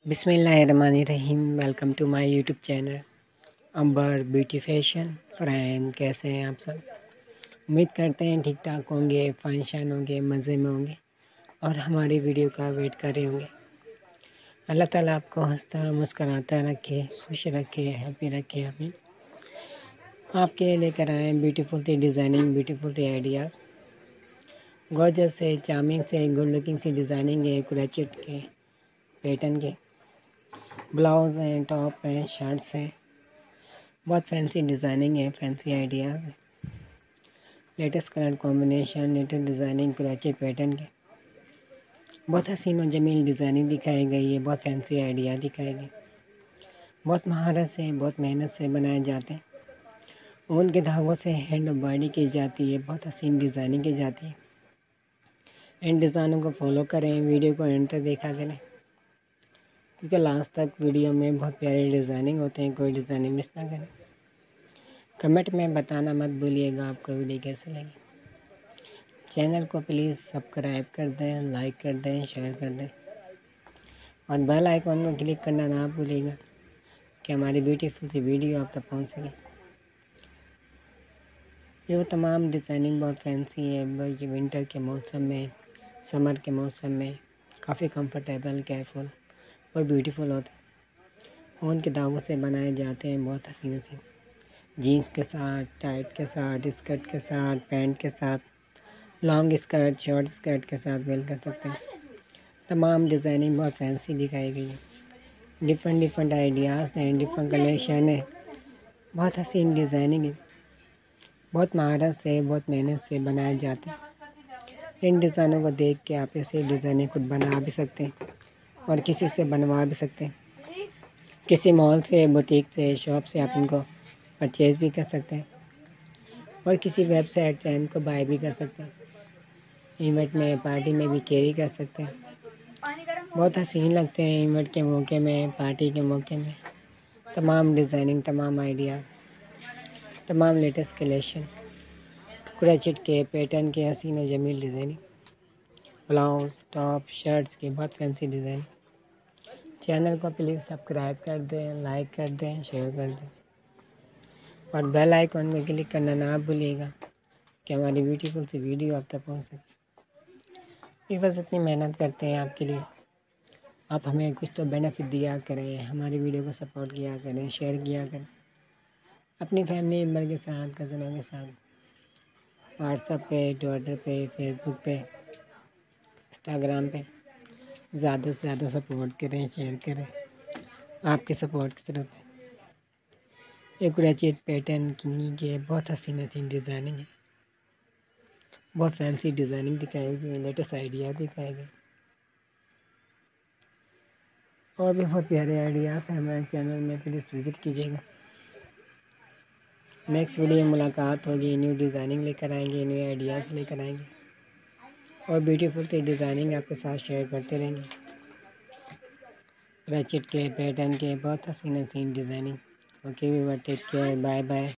बिस्मिल्लाहिर्रहमानिर्रहीम। Welcome to my YouTube channel Ambar beauty fashion. Friend, कैसे हैं आप सब? उम्मीद करते हैं ठीक ठाक होंगे, फंक्शन होंगे, मज़े में होंगे और हमारी वीडियो का वेट कर रहे होंगे। अल्लाह ताला आपको हंसता मुस्कुराता रखे, खुश रखे, हैप्पी रखे। आमीन। आपके लिए लेकर आए ब्यूटीफुल सी डिज़ाइनिंग, ब्यूटीफुल सी आइडियाज़, गॉर्जियस से, चार्मिंग से, गुड लुकिंग सी डिज़ाइनिंग है, क्रोचेट के पैटर्न के ब्लाउज़ हैं, टॉप हैं, शर्ट्स हैं। बहुत फैंसी डिज़ाइनिंग है, फैंसी आइडियाज़ है, latest colour combination, latest designing, crochet pattern के बहुत हसीन और जमील डिज़ाइनिंग दिखाई गई है। बहुत फैंसी आइडिया दिखाए गए, बहुत महारत से, बहुत मेहनत से बनाए जाते हैं। ऊन के धागों से हैंड एम्ब्रॉयडरी की जाती है, बहुत हसीन डिज़ाइनिंग की जाती है। इन डिज़ाइनों को फॉलो करें, वीडियो को एंड तक देखा करें क्योंकि लास्ट तक वीडियो में बहुत प्यारे डिज़ाइनिंग होते हैं। कोई डिज़ाइनिंग मिस ना करें। कमेंट में बताना मत भूलिएगा आपको वीडियो कैसे लगी। चैनल को प्लीज़ सब्सक्राइब कर दें, लाइक कर दें, शेयर कर दें और बेल आइकन को क्लिक करना ना भूलिएगा कि हमारी ब्यूटीफुल सी वीडियो आप तक पहुँच सके। ये तमाम डिज़ाइनिंग बहुत फैंसी है। ये विंटर के मौसम में, समर के मौसम में काफ़ी कंफर्टेबल, केयरफुल और ब्यूटीफुल होते हैं। ऊन के धागों से बनाए जाते हैं, बहुत हसीन हसीन। जीन्स के साथ, टाइट के साथ, स्कर्ट के साथ, पैंट के साथ, लॉन्ग स्कर्ट, शॉर्ट स्कर्ट के साथ वेयर कर सकते हैं। तमाम डिज़ाइनिंग बहुत फैंसी दिखाई गई है। डिफरेंट आइडियाज़ हैं, डिफरेंट कलेक्शन है, बहुत हसीन डिज़ाइनिंग है। बहुत महारत से, बहुत मेहनत से बनाए जाते हैं। इन डिज़ाइनों को देख के आप ऐसे डिज़ाइनिंग खुद बना भी सकते हैं और किसी से बनवा भी सकते हैं। किसी मॉल से, बुटीक से, शॉप से आप इनको परचेज़ भी कर सकते हैं और किसी वेबसाइट से इनको बाय भी कर सकते हैं। इवेंट में, पार्टी में भी कैरी कर सकते हैं। बहुत हसीन लगते हैं इवेंट के मौके में, पार्टी के मौके में। तमाम डिज़ाइनिंग, तमाम आइडिया, तमाम लेटेस्ट कलेक्शन, क्रोचेट के पैटर्न के हसीन और जमील डिज़ाइनिंग, ब्लाउज़, टॉप, शर्ट्स की बहुत फैंसी डिज़ाइन। चैनल को प्लीज़ सब्सक्राइब कर दें, लाइक कर दें, शेयर कर दें और बेल आइकन में क्लिक करना ना भूलिएगा कि हमारी ब्यूटीफुल सी वीडियो आप तक पहुँच सके। बस इतनी मेहनत करते हैं आपके लिए, आप हमें कुछ तो बेनिफिट दिया करें, हमारी वीडियो को सपोर्ट किया करें, शेयर किया करें अपनी फैमिली मेम्बर के साथ, कज़नों के साथ, व्हाट्सएप पे, ट्विटर पे, फेसबुक पे, इंस्टाग्राम पे ज़्यादा से ज़्यादा सपोर्ट करें, शेयर करें। आपके सपोर्ट की ज़रूरत है। एक क्रोचेट पैटर्न की बहुत हसीन हसीन डिज़ाइनिंग है, बहुत फैंसी डिज़ाइनिंग दिखाई गई, लेटेस्ट आइडिया दिखाए गए और भी बहुत प्यारे आइडियाज़ हैं हमारे चैनल में। प्लीज़ विज़िट कीजिएगा। नेक्स्ट वीडियो में मुलाकात होगी, न्यू डिज़ाइनिंग लेकर आएंगे, न्यू आइडियाज़ लेकर आएंगे और ब्यूटीफुल सी डिज़ाइनिंग आपके साथ शेयर करते रहेंगे। क्रोचेट के पैटर्न के बहुत हसीन हसीन designing. Okay, we take care, bye bye.